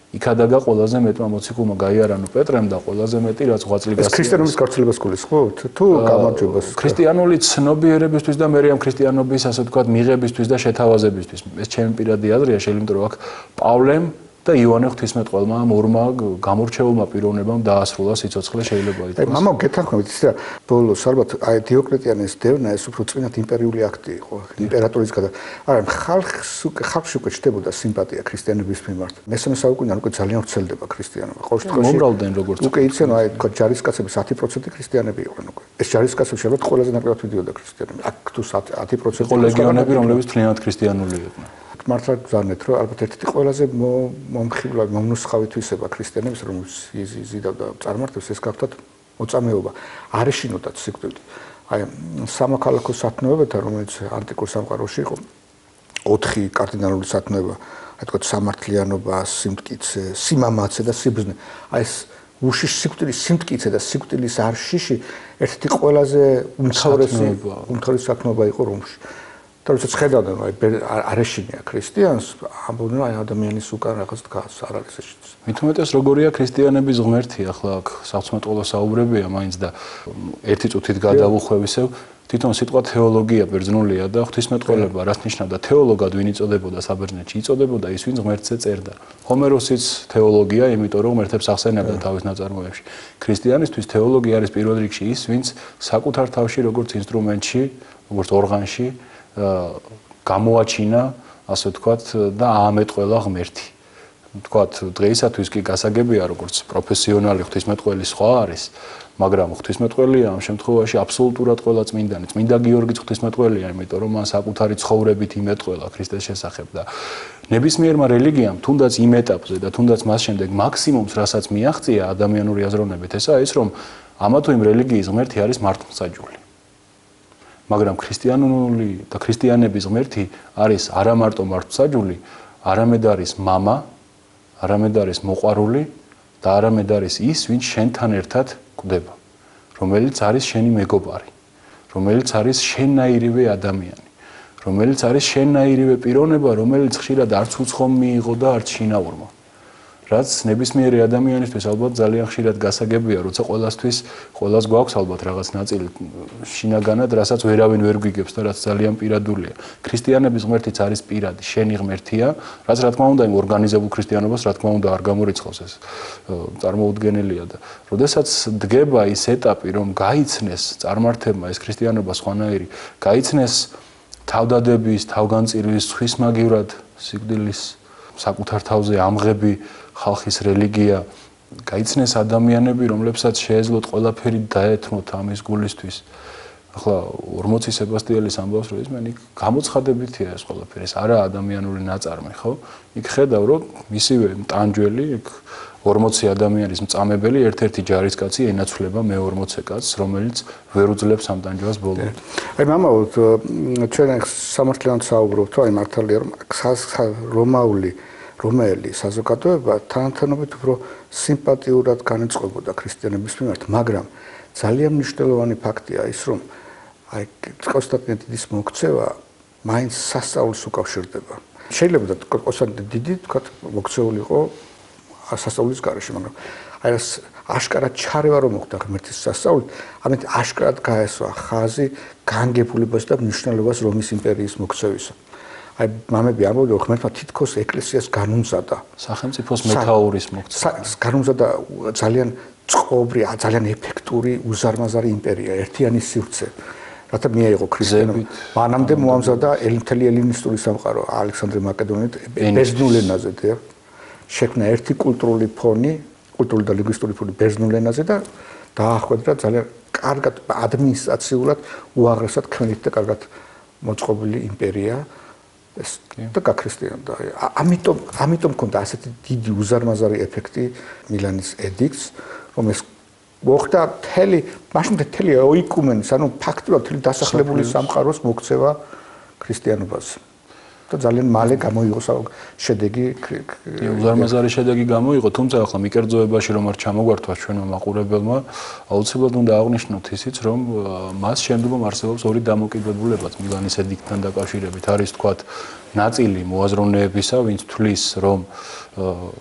იქადაგა ყველაზე მეტმა მოციქულმა გაიარანო პეტრემ და ყველაზე მეტი რაც ღვაწლი გასწია. ეს ქრისტიანობის გავრცელებას გულისხმობთ თუ გამარჯვებას? ქრისტიანული ცნობიერებისთვის და მერე ამ ქრისტიანობის ასე ვთქვათ მიღებისთვის და შეთავაზებისთვის. ეს ჩემი პირადი აზრია, შეიძლება რომ აქ პავლემ და იოანე ღვთისმეტყველმა ამ ორმა გამორჩეულმა პიროვნებამ დაასრულა სიცოცხლე შეიძლება ითქვას. აი მამა გეთანხმებით ისე ბოლოს ალბათ აი დიოკლეტიანეს დევნა ეს უფრო წინათ იმპერიული აქტი იყო იმპერატორის გადა. არა ხალხში უკვე ჩდებოდა სიმპათია ქრისტიანების მიმართ. მესამე საუკუნიდან უკვე ძალიან ვრცელდება ქრისტიანობა. ყოველ შემთხვევაში მომრავლდნენ როგორც უკვე იციან აი თქვა ჯარისკაცების 10% ქრისტიანები იყვნენ უკვე. ეს ჯარისკაცები ალბათ ყველაზე ნაკლებად მიდიოდა ქრისტიანები. აქ თუ 10% იყო ლეგიონები რომლებიც თლიანად ქრისტიანული იყვნენ. მართლა გზავნეთ რომ ალბათ ერთ-ერთი ყველაზე მომხიბლავი მომნუსხავი თვისება ქრისტიანების რომ იზიდავდა წარმართებს ეს გახდათ მოწამეობა არ ეშინოდათ სიკვდილით აი სამოქალაქო სათნოებათა რომელიც ანტიკურ სამყაროში იყო 4 კარდინალური სათნოება აი თქვა სამართლიანობა სიმტკიცე სიმამაცე და სიბრძნე აი ეს უშიშ სიკვდილის სიმტკიცე და სიკვდილის არშიში ერთ-ერთი ყველაზე უმთავრესი სათნოება იყო რომში და როდესაც ხედავდნენ აი არ ეშინია ქრისტიანს ამბობდნენ აი ადამიანის უკან რაღაც დგას არ არის ეს მით უმეტეს როგორია ქრისტიანების ღმერთი ახლა აქ სავსმეტყველო საუბრებია მაინც და ერთი წუთით გადავუხვევისევ თვითონ სიტყვა თეოლოგია ბერძნულია და ღვთისმეტყველება რას ნიშნავდა თეოლოგად ვინ იწოდებოდა საბერძნეთში იწოდებოდა ის ვინც ღმერთზე წერდა ჰომეროსიც თეოლოგია იმიტომ რომ ღმერთებს ახსენებდა თავის ნაწარმოებში ქრისტიანისთვის თეოლოგია არის პირველ რიგში ის ვინც საკუთარ თავში როგორც ინსტრუმენტში როგორც ორღანში გამოაჩინა ასე ვთქვათ და აამეტყველა ღმერთი. ვთქვათ დღეისათვის კი გასაგებია როგორც პროფესიონალი ღვთისმეტყველი სხვა არის, მაგრამ ღვთისმეტყველია ამ შემთხვევაში აბსოლუტურად ყველა წმინდანი. წმინდა გიორგიც ღვთისმეტყველია, იმიტომ რომ მან საკუთარი ცხოვრებით იმეტყველა ქრისტეს შესახებ და ნებისმიერმა რელიგიამ თუნდაც იმ ეტაპზე და თუნდაც მას შემდეგ მაქსიმუმს რასაც მიაღწია ადამიანური აზროვნებით, ესაა ის რომ ამა თუ იმ რელიგიის ღმერთი არის მართლმსაჯული. მაგრამ ქრისტიანული და ქრისტიანების ღმერთი არის არა მარტო მართლმსაჯული, არამედ არის мама, არამედ არის მოყვარული და არამედ არის ის, ვინც შენთან ერთად კვდება, რომელიც არის შენი მეგობარი, რომელიც არის შენნაირივე ადამიანი, რომელიც არის შენნაირივე პიროვნება, რომელიც ხშირად არც უცხომ მიიღო და არც შინაურმა. რაც ნებისმიერი ადამიანისთვის ალბათ ძალიან ხშირად გასაგებია, როცა ყოველას გვაქვს ალბათ რაღაც ნაწილი შინაგანად, რასაც ვერავინ ვერ გვიგებს და რაც ძალიან პირადულია. ქრისტიანების ღმერთიც არის პირადი, შენი ღმერთია, რაც რა თქმა უნდა იმ ორგანიზებულ ქრისტიანობას რა თქმა უნდა არ გამორიცხავს ეს წარმოუდგენელია და როდესაც დგება ის ეტაპი, რომ გაიცნეს წარმართებმა ეს ქრისტიანობა სხვანაირი, გაიცნეს თავდადების, თავგანწირვის, ხვისმაგივრად სიკვდილის საკუთარ თავზე ამღები ხალხის რელიგია გაიცნეს ადამიანები, რომლებსაც შეეძლოთ ყველაფერი დაეთმოთ ამის გულისთვის. ახლა 40 სებასტიელის ამბავს რომ ისმენი გამოცხადებითია ეს ყველაფერი, ეს არა ადამიანური ნაწარმი, ხო? იქ ხედავ რომ მისივე ტანჯველი, იქ 40 ადამიანის მწამებელი ერთ-ერთი ჯარისკაცი ენაცვლება მე-40 კაცს, რომელიც ვერ უძლებს ამ ტანჯვას ბოლომდე. აი მამაო, ჩვენ სამართლიანად საუბრობთ, აი მართალია რომ რომაელი საზოგადოება თანათანობით უფრო სიმპათიურად განეწყობოდა ქრისტიანების მიმართ, მაგრამ ძალიან მნიშვნელოვანი ფაქტია ის, რომ აი კონსტანტინე დიდის მოქცევა მაინც სასწაულს უკავშირდება. შეიძლება კონსტანტინე დიდი თქვა მოქცეულიყო სასწაულის გარეშე, მაგრამ აი ეს აშკარად ჩარევა რომ მოხდა ღმერთის სასწაულით, ამით აშკარად გაესვა ხაზი განგებულებას და მნიშვნელობას რომის იმპერიის მოქცევისა. აი მამები ამბობდნენ ღმერთმა თითქოს ეკლესიას განუმზადა სახელმწიფოს მეთაურის მოქცევა. განუმზადა ძალიან წყობრი, ძალიან ეფექტური უზარმაზარი იმპერია, ერთიანი სივრცე. რათა მიეღო ქრისტიანობა. მანამდე მოამზადა მთელი ელინისტური სამყარო ალექსანდრე მაკედონიელი ბერძნულ ენაზე, დიახ. შექმნა ერთი კულტურული ფონი, კულტურული და ლინგვისტური ფონი ბერძნულ ენაზე და დაახვედრა ძალიან კარგად ადმინისტრაციულად უაღრესად ქმნით და კარგად მოწყობილი იმპერია. ეს და გაქრისტიანდა. ამიტომ ჰქონდა ასეთი დიდი უზარმაზარი ეფექტი მილანის ედიქტს, რომ ეს მოხდა მთელი ოიკუმენის, ანუ ფაქტურად მთელი დასახლებული სამყაროს მოქცევა ქრისტიანობაზე. და ძალიან მალე გამოიღო შედეგი. უზარმაზარი შედეგი გამოიღო, თუმცა ახლა მიკერძოებაში რომ არ ჩამოგვართვა ჩვენმა მაყურებელმა, აუცილებლად უნდა აღვნიშნოთ ისიც, რომ მას შემდგომ არსებობს ორი დამოკიდებულებაც მილანის ედიქტთან დაკავშირებით. არის თქვათ ნაწილი მოაზროვნეებისა, ვინც თვლის, რომ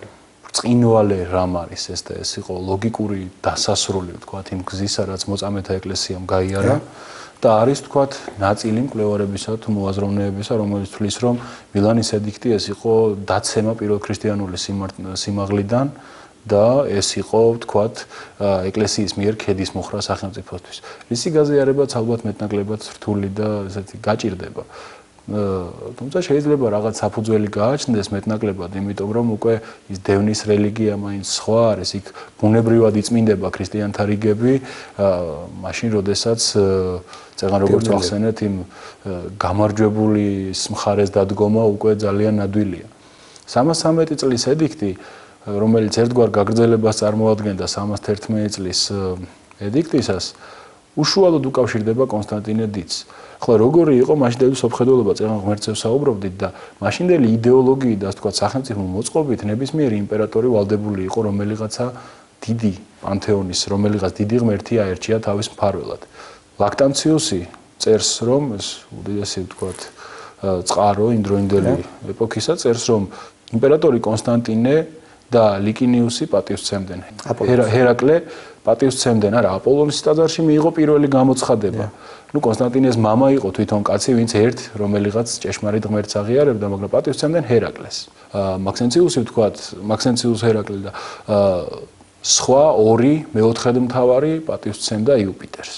ბრწყინვალე რამ არის ეს და ეს იყო ლოგიკური დასასრული ვთქვათ იმ გზისა რაც მოწამეთა ეკლესიამ გაიარა და არის ვთქვათ ნაწილი მკვლევარებისა თუ მოაზროვნეებისა რომელიც თვლის რომ მილანის ედიქტი ეს იყო დაცემა პირველ ქრისტიანული სიმაღლიდან და ეს იყო ვთქვათ ეკლესიის მიერ ქედის მოხრა სახელმწიფოსთვის. რისი გაზიარებაც ალბათ მეტნაკლებად რთული და ესეთი გაჭირდება. თუმცა შეიძლება რაღაც საფუძველი გააჩნდეს მეტნაკლებად, იმიტომ რომ უკვე ის დევნის რელიგია მაინც სხვა არის, იქ ბუნებრივად იწმინდება ქრისტიანთა რიგები, მაშინ როდესაც წეგან როგორც ახსენეთ, იმ გამარჯვებულის მხარეს დადგომა უკვე ძალიან ნადვილია. 313 წლის ედიქტი, რომელიც ერთგვარ გაგრძელებას წარმოადგენდა 311 წლის ედიქტისას, უშუალოდ უკავშირდება კონსტანტინე დიდს. ახლა როგორი იყო მაშინდელი სოფხედულობა, წეგან ღმერთზე საუბრობდით და მაშინდელი იდეოლოგიით და ასე ვთქვათ სახელმწიფო მოწყობით ნებისმიერი იმპერატორი ვალდებული იყო რომელიღაცა დიდი პანთეონის, რომელიღაც დიდი ღმერთი აერჩია თავის მფარველად. ლაქტანციუსი წერს რომ ეს უდიდესი ვთქვათ წყარო იმდროინდელი ეპოქისა წერს რომ იმპერატორი კონსტანტინე და ლიკინიუსი პატივსცემდნენ. ჰერაკლე პატივსცემდნენ, არა, აპოლონის ტაძარში მიიღო პირველი გამოცხადება. ნუ კონსტანტინეს მამა იყო თვითონ კაცი, ვინც ერთ რომელიღაც ჭეშმარიტ ღმერთს აღიარებდა, მაგრამ პატივსცემდნენ ჰერაკლეს. მაქსენციუსი ვთქვათ, მაქსენციუს ჰერაკლე და სხვა ორი მეოთხედმთავარი პატივსცემდა იუპიტერს.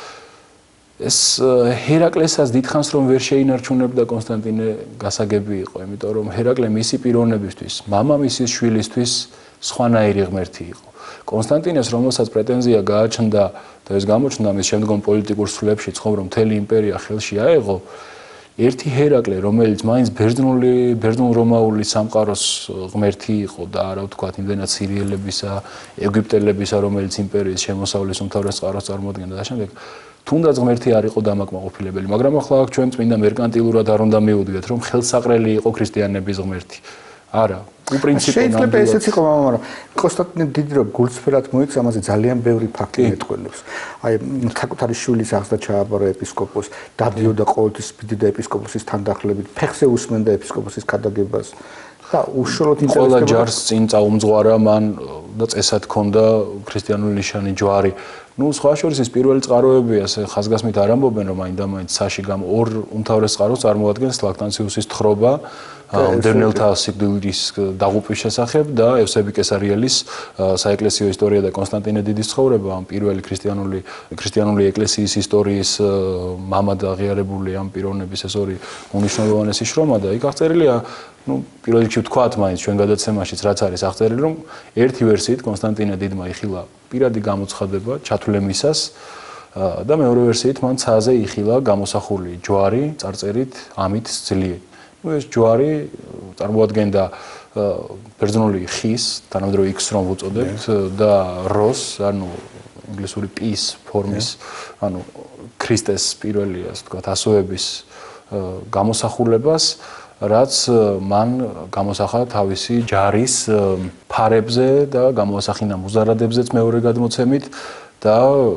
ეს ჰერაკლესაც დიდხანს რომ ვერ შეინარჩუნებდა კონსტანტინე გასაგები იყო, იმიტომ რომ ჰერაკლე მისი პიროვნებისთვის, მამამისის შვილისთვის სხვანაირი ღმერთი იყო. კონსტანტინეს რომელსაც პრეტენზია გააჩნდა და ეს გამოჩნდა მის შემდგომ პოლიტიკურ სრულებშიც, ხომ რომ მთელი იმპერია ხელში აეღო, ერთი ჰერაკლე, რომელიც მაინც ბერძნულ-რომაული სამყაროს ღმერთი იყო და არა ვთქვათ იმდენად სირიელებისა, ეგვიპტელებისა, რომელიც იმპერიის შემოსავლის უმთავრეს წყაროს წარმოადგენდა და შემდეგ თუნდაც ღმერთი არ იყო დამაკმაყოფილებელი, მაგრამ ახლა აქ ჩვენ წმინდა მერკანტილურად არ უნდა მივუდგეთ, რომ ხელსაყრელი იყო ქრისტიანების ღმერთი. არა, უპრინციპო შეიძლება ესეც იყო, მაგრამ კონსტანტინე დიდი რომ გულწრფელად მოიქცა, ამაზე ძალიან ბევრი ფაქტი მეტყველებს. აი, საკუთარი შვილის აღზრდა ჩააბარა ეპისკოპოსს, დადიოდა ყოველთვის სპიდიდა ეპისკოპოსის თანდახლებით, ფეხზე უსმენდა ეპისკოპოსის ქადაგებას. და უშუალოდ ყველა ჯარს წინ წაუმძღვარა მან და წესად ჰქონდა ქრისტიანული ნიშანი ჯვარი. ნუ სხვა შორის ის პირველი წყაროები ასე ხაზგასმით არ ამბობენ რომ მაინდა-მაინც საში ორ უმთავრეს წყაროს წარმოადგენს ლაქტანციუსის თხრობა მდევნელთა სიკვდილის დაღუპვის შესახებ და ევსები კესარიელის საეკლესიო ისტორია და კონსტანტინე დიდის ცხოვრება ამ პირველი ქრისტიანული ეკლესიის ისტორიის მამად აღიარებული ამ პიროვნების ეს ორი უნიშნულოვანესი შრომა და იქ აღწერილია ნუ პირველ რიგში ვთქვათ მაინც ჩვენ გადაცემაშიც რაც არის აღწერილი რომ ერთი ვერსიით კონსტანტინე დიდმა იხილა პირადი გამოცხადება ჩათვლემისას და მეორე ვერსიით მან ცაზე იხილა გამოსახული ჯვარი წარწერით ამით ძლიე. ნუ ეს ჯვარი წარმოადგენდა ბერძნული ხის, თანამედროვე X რომ ვუწოდებთ და როს, ანუ ინგლისური P-ის ფორმის, ანუ ქრისტეს პირველი ასე ვთქვათ ასოების გამოსახულებას რაც მან გამოსახა თავისი ჯარის ფარებზე და გამოასახინა მუზარადებზეც მეორე გადმოცემით და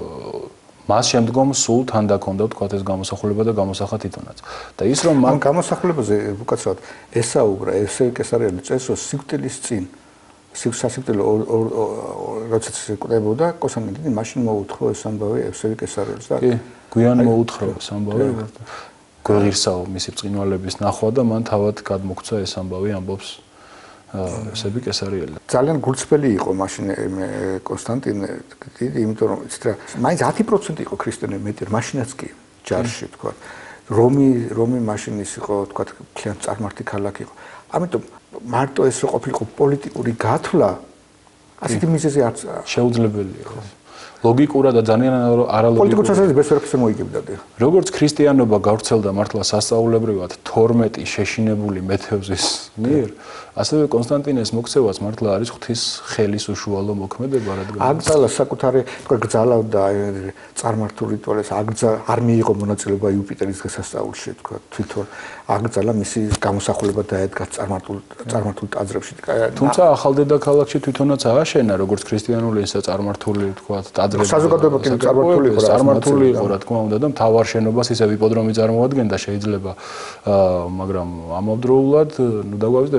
მას შემდგომ სულ თან დაქონდა თქვათ ეს გამოსახულება და გამოსახა თვითონაც. და ის რომ მან გამოსახულებაზე უკაცრავად ესაუბრა ევსევი კესარიელი წეს რომ სიკვდილის წინ სასიკვდილო როდესაც კვდებოდა კონსტანტინე დიდი მაშინ მოუთხრა ეს ამბავი ევსევი კესარიელს და კი გვიან მოუთხრა ეს ამბავი გვეღირსაო მისი ბრწყინვალების ნახვა და მან თავად გადმოგვცა ეს ამბავი ამბობს ევსევი კესარიელი. ძალიან გულწრფელი იყო მაშინ კონსტანტინე დიდი, იმიტომ რომ იცით რა, მაინც 10% იყო ქრისტიანები მეტი, მაშინაც კი ჯარში თქვა. რომი მაშინ ის იყო თქვა ძალიან წარმართი ქალაქი იყო. ამიტომ მარტო ეს რო ყოფილიყო პოლიტიკური გათვლა ასეთი მიზეზი არც შეუძლებელი იყო. ლოგიკურად და ძალიან არალოგიკურად პოლიტიკურ საზრდოobis ბესვერაფერს მოიგებდა. როგორც ქრისტიანობა გავრცელდა მართლა სასწაულებრივად 12 შეშინებული მეთევზის მიერ, ასევე კონსტანტინეს მოქცევაც მართლა არის ღვთის ხელის უშუალო მოქმედება, რადგან აგზალა საკუთარი თქვა გძალავდა წარმართული რიტუალებს, არ მიიღო მონაწილეობა იუპიტერის დღესასწაულში, თქვა თვითონ აგზალა მისი გამოსახულება დაედგა წარმართულ ტაძრებში. თუმცა ახალ დედაქალაქში თვითონაც ააშენა როგორც ქრისტიანული ისე წარმართული თქვა საზოგადოება კი წარმართული იყო რა თქმა უნდა და მთავარ შენობას ისე იპოდრომი წარმოადგენდა შეიძლება მაგრამ ამავდროულად ნუ დაგვაგვზდება ის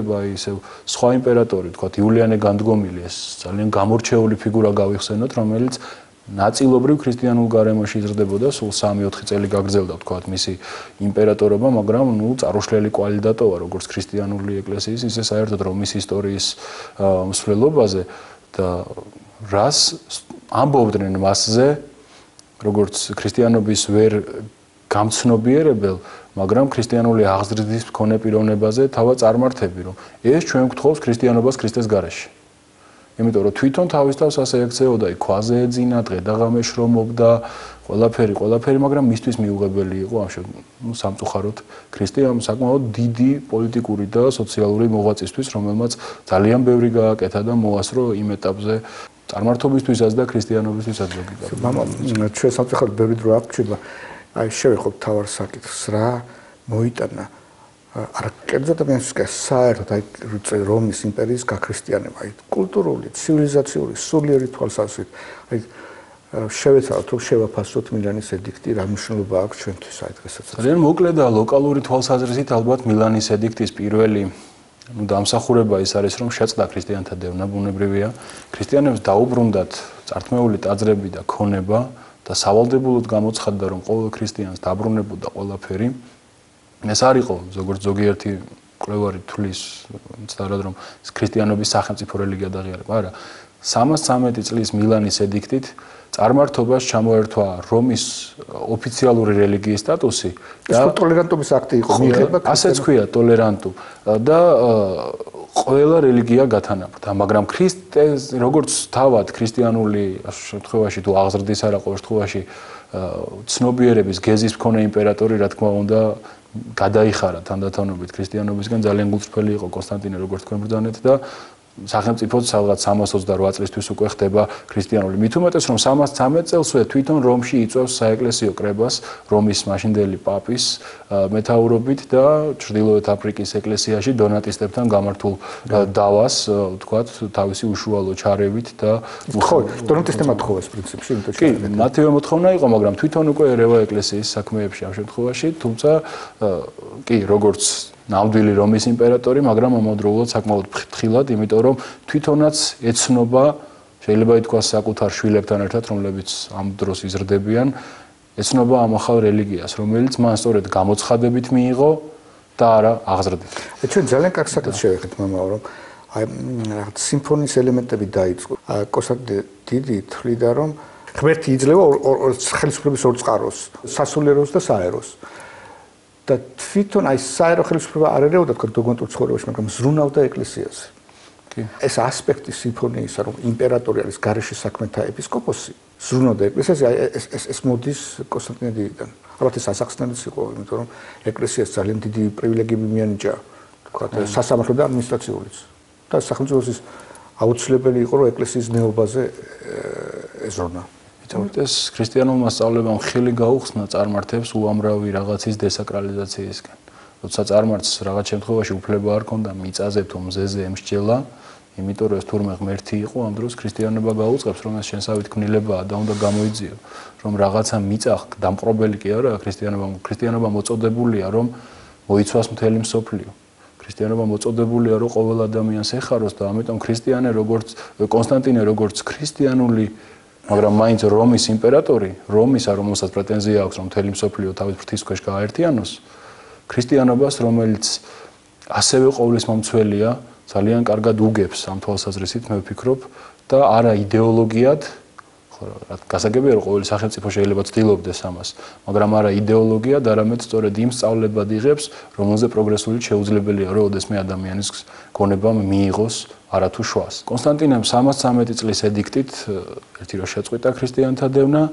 ასევე სხვა იმპერატორი, თქვათ იულიანე განდგომილი, ეს ძალიან გამორჩეული ფიგურა გავიხსენოთ, რომელიც ნაწილობრივ ქრისტიანულ გარემოში იზრდებოდა, სულ 3-4 წელი გაგრძელდა, თქვათ, მისი იმპერატორობა, მაგრამ წარუშლელი კვალი დატოვა როგორც ქრისტიანული ეკლესიის, ისე საერთოდ რომის ისტორიის მსვლელობაზე და რას ამბობდნენ მასზე, როგორც ქრისტიანობის ვერ გამცნობიერებელ, მაგრამ ქრისტიანული აღზრდის მქონე პიროვნებაზე თავად წარმართები, რომ ეს ჩვენ გვთხოვს ქრისტიანობას ქრისტეს გარეშე. იმიტომ რომ თვითონ თავის თავს ასე ექცეოდა, ქვაზე ეძინა, დღე და ღამე შრომობდა, ყველაფერი, მაგრამ მისთვის მიუღებელი იყო ამ სამწუხაროდ ქრისტე საკმაოდ დიდი პოლიტიკური და სოციალური მოღვაწისთვის, რომელმაც ძალიან ბევრი გააკეთა და მოასრო იმ ეტაპზე წარმართობისთვისაც და ქრისტიანობისთვისაც ზოგადად. მამა, ჩვენ სამწუხაროდ ბევრი დრო აღჭირდა, აი შევეხოთ თავარ საკითხს რა მოიტანა არა კერძო ადამიანისკენ საერთოდ აი რომის იმპერიის გაქრისტიანება, აი კულტურული, ცივილიზაციური, სულიერი თვალსაზრისით, აი შევეცადოთ რომ შევაფასოთ მილანის ედიქტი, რა მნიშვნელობა აქვს ჩვენთვის აი დღესაც. ძალიან მოკლედ და ლოკალური თვალსაზრისით ალბათ მილანის ედიქტის პირველი დამსახურება ის არის რომ შეწყდა ქრისტიანთა დევნა ბუნებრივია. ქრისტიანებს დაუბრუნდათ წართმეული ტაძრები და ქონება და სავალდებულოდ გამოცხადდა რომ ყოველ ქრისტიანს დაბრუნებოდა ყველაფერი. ეს არ იყო ზოგიერთი მკვლევარი თვლის მცდარად რომ ქრისტიანობის სახელმწიფო რელიგია დაღიარება, არა. 313 წლის მილანის ედიქტით წარმართობას ჩამოერთვა რომის ოფიციალური რელიგიის სტატუსი და ტოლერანტობის აქტი იყო მიიღება. ასეც ქვია ტოლერანტუ და ყველა რელიგია გათანაბრდა, მაგრამ ქრისტეს როგორც თავად ქრისტიანული შემთხვევაში თუ აღზრდის არა ყოველ შემთხვევაში ცნობიერების გეზის მქონე იმპერატორი რა თქმა უნდა გადაიხარა თანდათანობით ქრისტიანობისგან ძალიან გულწრფელი იყო კონსტანტინე როგორც თქვენ ბრძანეთ და სახელმწიფოც სადღაც 328 წლისთვის უკვე ხდება ქრისტიანული. მით უმეტეს რომ 313 წელსვე თვითონ რომში იწვევს საეკლესიო კრებას რომის მაშინდელი პაპის მეთაურობით და ჩრდილოეთ აფრიკის ეკლესიაში დონატისტებთან გამართულ დავას, თქვათ, თავისი უშუალო ჩარევით და ხო, დონატისტებმა თხოვეს პრინციპში, იმიტომ კი, მათივე მოთხოვნა იყო, მაგრამ თვითონ უკვე ერევა ეკლესიის საქმეებში ამ შემთხვევაში, თუმცა კი, როგორც ნამდვილი რომის იმპერატორი, მაგრამ ამავდროულად საკმაოდ ფრთხილად, იმიტომ რომ თვითონაც ეცნობა, შეიძლება ითქვას საკუთარ შვილებთან ერთად, რომლებიც ამ დროს იზრდებიან, ეცნობა ამ ახალ რელიგიას, რომელიც მან სწორედ გამოცხადებით მიიღო და არა აღზრდით. ჩვენ ძალიან კარგ საკითხს შევეხეთ, მამაო, რომ აი რაღაც სიმფონიის ელემენტები დაიწყო. კონსტანტინე დიდი თვლიდა, რომ ღმერთი იძლევა ხელისუფლების ორ წყაროს, სასულიეროს და საეროს. და თვითონ აი საერო ხელისუფლება არ ერეოდა თქო დოგმატურ ცხოვრებაში, მაგრამ ზრუნავდა ეკლესიაზე. კი. ეს ასპექტი სიმფონიისა, რომ იმპერატორი არის გარეშე საქმეთა ეპისკოპოსი, ზრუნავდა ეკლესიაზე, აი ეს მოდის კონსტანტინე დიდიდან. ალბათ ეს ასახსნელიც იყო, იმიტომ რომ ეკლესიას ძალიან დიდი პრივილეგიები მიანიჭა, თქო, სასამართლო და ადმინისტრაციულიც. და სახელმწიფოს აუცილებელი იყო, რომ ეკლესიის ნეობაზე ეზრონა. ეს ქრისტიანულმა სწავლებამ ხელი გაუხსნა წარმართებს უამრავი რაღაცის დესაკრალიზაციისგან. როცა წარმართს რაღაც შემთხვევაში უფლება არ ჰქონდა მიწაზე თუ მზეზე ემსჯელა, იმიტომ რომ ეს თურმე ღმერთი იყო, ამ დროს ქრისტიანობა გაუწყებს, რომ ეს შენსავით ქმნილებაა და უნდა გამოიძიო, რომ რაღაცა მიწა დამპყრობელი კი არა ქრისტიანობა მოწოდებულია, რომ მოიცვას მთელი მსოფლიო. ქრისტიანობა მოწოდებულია, რომ ყოველ ადამიანს ეხაროს და ამიტომ ქრისტიანე როგორც კონსტანტინე როგორც ქრისტიანული მაგრამ მაინც რომის იმპერატორი, რომისა რომელსაც პრეტენზია აქვს, რომ მთელი მსოფლიო თავის ფრთის ქვეშ გააერთიანოს, ქრისტიანობას, რომელიც ასევე ყოვლის მომცველია, ძალიან კარგად უგებს ამ თვალსაზრისით, მე ვფიქრობ, და არა იდეოლოგიად, ხო, გასაგებია, რომ ყოველი სახელმწიფო შეიძლება ცდილობდეს ამას, მაგრამ არა იდეოლოგიად, არამედ სწორედ იმ სწავლებად იღებს, რომელზე პროგრესულად შეუძლებელია, რომ ოდესმე ადამიანის გონებამ მიიღოს არათუ შვას. კონსტანტინემ 313 წლის ედიქტით ერთი რო შეწყვიტა ქრისტიანთა დევნა,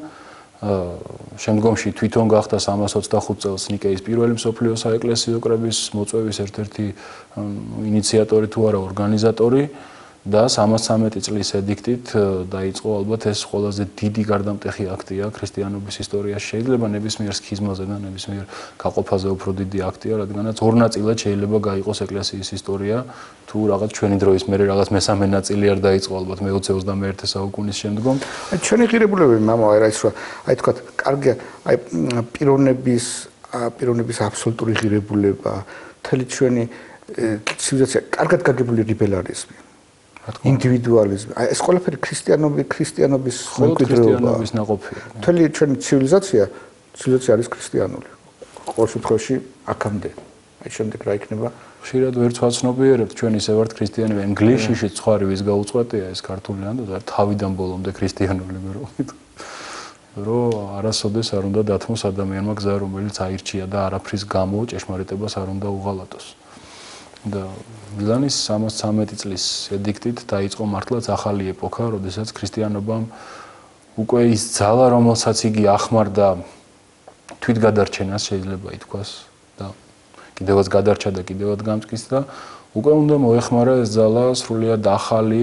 შემდგომში თვითონ გახდა 325 წელს ნიკეის პირველი მსოფლიო საეკლესიო კრების მოწვევის ერთ-ერთი ინიციატორი თუ არა ორგანიზატორი და 313 წლის ედიქტით დაიწყო ალბათ ეს ყველაზე დიდი გარდამტეხი აქტია ქრისტიანობის ისტორიაში. შეიძლება ნებისმიერ სქიზმაზე და ნებისმიერ გაყოფაზე უფრო დიდი აქტია, რადგანაც ორ ნაწილად შეიძლება გაიყოს ეკლესიის ისტორია, თუ რაღაც ჩვენი დროის მერე რაღაც მესამე ნაწილი არ დაიწყო ალბათ მე-20-21 საუკუნის შემდგომ. აი ჩვენი ღირებულებები მამა არა ის რა, აი თქვა, კარგია, აი პიროვნების აბსოლუტური ღირებულება, მთელი ჩვენი ცივილიზაცია კარგად გაგებული ლიბერალიზმი, ინდივიდუალიზმი. აი ეს ყველაფერი ქრისტიანობის მემკვიდრეობის ნაყოფია. მთელი ჩვენი ცივილიზაცია არის ქრისტიანული. ყოველ შემთხვევაში აქამდე. აი შემდეგ რა იქნება? ხშირად ვერც ვაცნობიერებთ ჩვენ ისე ვართ ქრისტიანები. ინგლისში ცხვარი ვის გაუწყვეტია ეს ქართული ანდო თავიდან ბოლომდე ქრისტიანული მეროვით. რომ არასოდეს არ უნდა დათმოს ადამიანმა გზა რომელიც აირჩია და არაფრის გამო ჭეშმარიტებას არ უნდა უღალატოს. და მილანის 313 წლის ედიქტით დაიწყო მართლაც ახალი ეპოქა, როდესაც ქრისტიანობამ უკვე ის ძალა, რომელსაც იგი ახმარდა თვითგადარჩენას შეიძლება ითქვას და კიდევაც გადარჩა და კიდევაც გამწკისდა, უკვე უნდა მოეხმარა ეს ძალა სრულიად ახალი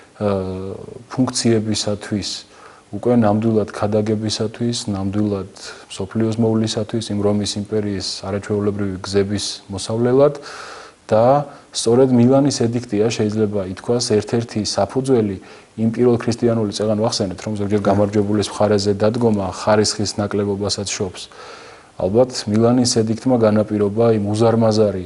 ფუნქციებისათვის. უკვე ნამდვილად ქადაგებისათვის, ნამდვილად სოფლიოს მოვლისათვის, იმ რომის იმპერიის არაჩვეულებრივი გზების მოსავლელად და სწორედ მილანის ედიქტია შეიძლება ითქვას ერთ-ერთი საფუძველი იმ პირველ ქრისტიანული წეგან ვახსენეთ, რომ ზოგჯერ გამარჯვებულის მხარეზე დადგომა ხარისხის ნაკლებობასაც შობს. ალბათ მილანის ედიქტმა განაპირობა იმ უზარმაზარი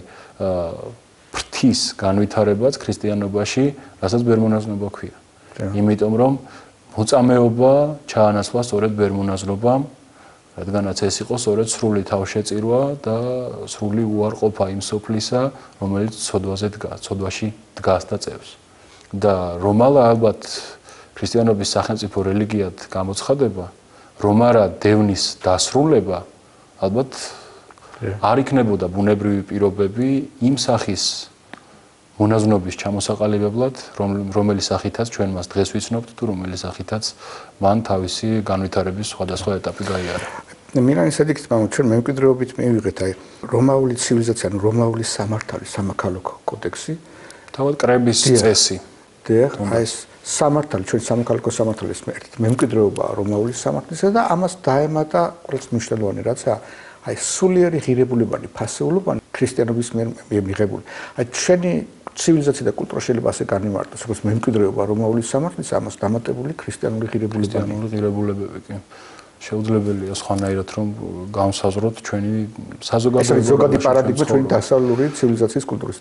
ფრთის განვითარებაც ქრისტიანობაში, რასაც ბერმონაზრობა ქვია. იმიტომ რომ მოწამეობა ჩაანაცვლა სწორედ ბერმონაზრობამ, რადგანაც ეს იყო სწორედ სრული თავშეწირვა და სრული უარყოფა იმ სოფლისა, რომელიც ცოდვაში დგას და წევს. და რომალა ალბათ ქრისტიანობის სახელმწიფო რელიგიად გამოცხადება, რომ არა დევნის დასრულება, ალბათ არ იქნებოდა ბუნებრივი პირობები იმ სახის მონაზვნობის ჩამოსაყალიბებლად, რომელიც სახითაც ჩვენ მას დღეს ვიცნობთ თუ რომელიც სახითაც მან თავისი განვითარების სხვადასხვა ეტაპი გაიარა. მილანის ედიქტმა ჩვენ მემკვიდრეობით მივიღეთ აი რომაული ცივილიზაცია, რომაული სამართალი, სამოქალაქო კოდექსი, თავად კრების წესი. დიახ, აი ეს სამართალი, ჩვენ სამოქალაქო სამართალის მემკვიდრეობაა რომაული სამართლისა და ამას დაემატა ყველაზე მნიშვნელოვანი რაცაა აი სულიერი ღირებულებანი, ფასეულობანი ქრისტიანობის მიერ მიღებული. აი ჩვენი ცივილიზაცია და კულტურა შეიძლება ასე განიმარტოს, როგორც მემკვიდრეობა რომაული სამართლისა, ამას დამატებული ქრისტიანული ღირებულებები კი. შეუძლებელია სხვანაირად რომ განსაზღვროთ ჩვენი საზოგადოების ზოგადი პარადიგმა ჩვენი დასავლური ცივილიზაციის კულტურის.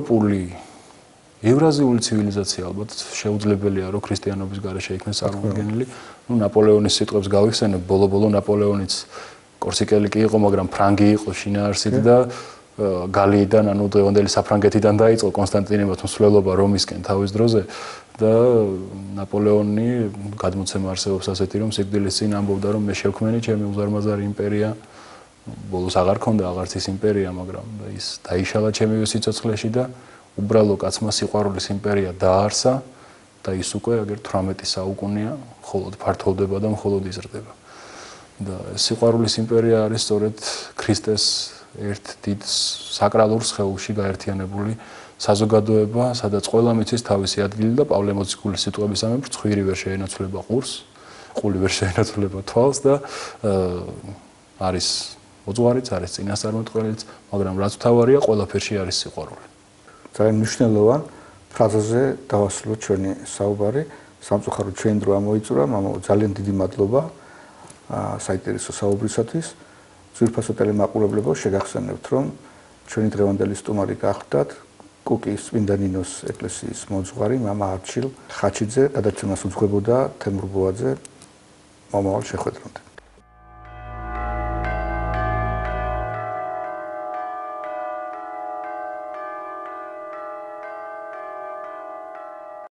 ევრაზიული ცივილიზაცია ალბათ შეუძლებელია რომ ქრისტიანობის გარეშე იქნას წარმოუდგენელი. ნუ ნაპოლეონის სიტყვებს გავიხსენებ, ბოლო-ბოლო ნაპოლეონიც კორსიკელი კი იყო, მაგრამ ფრანგი იყო შინაარსით და გალიიდან, ანუ დღევანდელი საფრანგეთიდან დაიწყო კონსტანტინე მსვლელობა რომისკენ თავის დროზე და ნაპოლეონი გადმოცემა არსებობს ასეთი, რომ სიკვდილის წინ ამბობდა, რომ მე შევქმენი ჩემი უზარმაზარი იმპერია, ბოლოს აღარ ქონდა აღარც ის იმპერია, მაგრამ ის დაიშალა ჩემივე სიცოცხლეში და უბრალო კაცმა სიყვარულის იმპერია დააარსა და ის უკვე აგერ 18 საუკუნეა, მხოლოდ ფართოვდება და მხოლოდ იზრდება. და სიყვარულის იმპერია არის სწორედ ქრისტეს ერთ დიდ საკრალურ სხეულში გაერთიანებული საზოგადოება, სადაც ყველა მიცის თავისი ადგილი და პავლე მოციქულის სიტყვებისამებრ ცხვირი ვერ შეენაცვლება ყურს, ყული ვერ შეენაცვლება თვალს და არის მოძღვარიც, არის წინასწარმეტყველიც, მაგრამ რაც მთავარია, ყველაფერში არის სიყვარული. ძალიან მნიშვნელოვან ფრაზაზე დავასრულოთ ჩვენი საუბარი. სამწუხაროდ ჩვენ დრო ამოიწურა, მამაო, ძალიან დიდი მადლობა საინტერესო საუბრისათვის. ძვირფასო ტელემაყურებლებო, შეგახსენებთ, რომ ჩვენი დღევანდელი სტუმარი გახდათ კუკის წმინდა ნინოს ეკლესიის მოძღვარი მამა არჩილ ხაჩიძე, გადაცემას უძღვებოდა თემურ ბოაძე. მომავალ შეხვედრამდე.